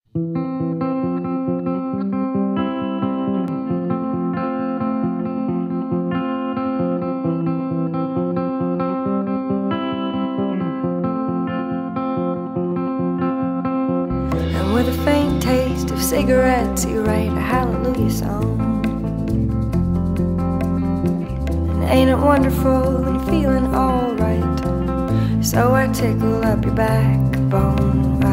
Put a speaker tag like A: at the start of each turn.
A: And with a faint taste of cigarettes, you write a hallelujah song. And ain't it wonderful when you're feeling alright? So I tickle up your backbone.